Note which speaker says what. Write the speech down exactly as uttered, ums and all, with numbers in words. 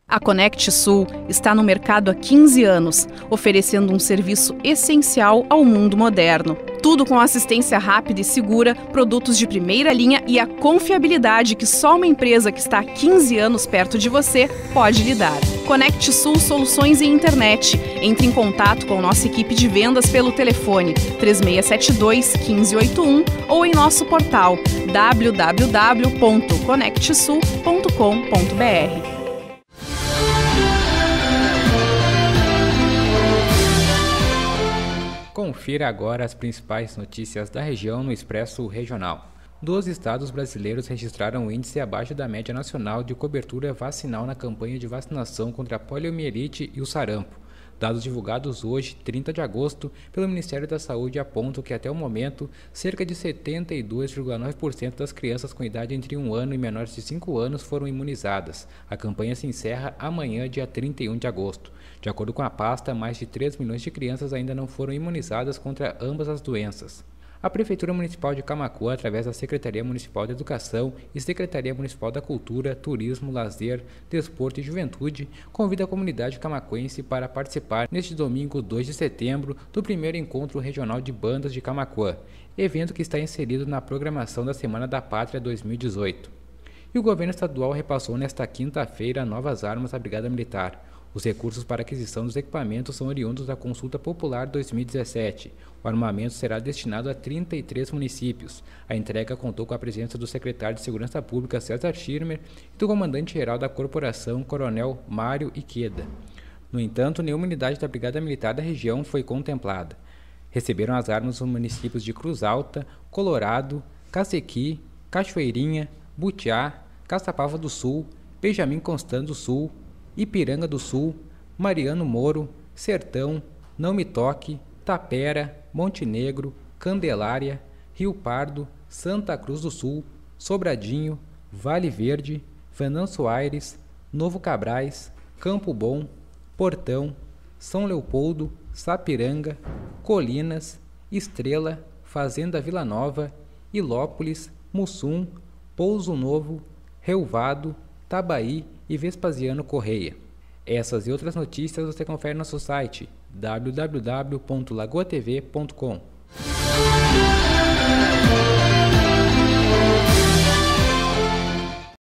Speaker 1: A Conect Sul está no mercado há quinze anos, oferecendo um serviço essencial ao mundo moderno. Tudo com assistência rápida e segura, produtos de primeira linha e a confiabilidade que só uma empresa que está há quinze anos perto de você pode lhe dar. Conect Sul Soluções em Internet. Entre em contato com nossa equipe de vendas pelo telefone três seis sete dois, um cinco oito um ou em nosso portal w w w ponto conect sul ponto com ponto b r.
Speaker 2: Confira agora as principais notícias da região no Expresso Regional. Doze estados brasileiros registraram um índice abaixo da média nacional de cobertura vacinal na campanha de vacinação contra a poliomielite e o sarampo. Dados divulgados hoje, trinta de agosto, pelo Ministério da Saúde apontam que até o momento, cerca de setenta e dois vírgula nove por cento das crianças com idade entre um ano e menores de cinco anos foram imunizadas. A campanha se encerra amanhã, dia trinta e um de agosto. De acordo com a pasta, mais de três milhões de crianças ainda não foram imunizadas contra ambas as doenças. A Prefeitura Municipal de Camaquã, através da Secretaria Municipal de Educação e Secretaria Municipal da Cultura, Turismo, Lazer, Desporto e Juventude, convida a comunidade camaquense para participar neste domingo, dois de setembro, do primeiro Encontro Regional de Bandas de Camaquã, evento que está inserido na programação da Semana da Pátria dois mil e dezoito. E o governo estadual repassou nesta quinta-feira novas armas à Brigada Militar. Os recursos para aquisição dos equipamentos são oriundos da Consulta Popular dois mil e dezessete. O armamento será destinado a trinta e três municípios. A entrega contou com a presença do secretário de Segurança Pública, César Schirmer, e do comandante-geral da corporação, Coronel Mário Iqueda. No entanto, nenhuma unidade da Brigada Militar da região foi contemplada. Receberam as armas os municípios de Cruz Alta, Colorado, Cacequi, Cachoeirinha, Butiá, Caçapava do Sul, Benjamin Constant do Sul, Ipiranga do Sul, Mariano Moro, Sertão, Não Me Toque, Tapera, Montenegro, Candelária, Rio Pardo, Santa Cruz do Sul, Sobradinho, Vale Verde, Venâncio Aires, Novo Cabrais, Campo Bom, Portão, São Leopoldo, Sapiranga, Colinas, Estrela, Fazenda Vila Nova, Ilópolis, Mussum, Pouso Novo, Relvado, Tabaí e Vespasiano Correia. Essas e outras notícias você confere no nosso site w w w ponto lagoa t v ponto com.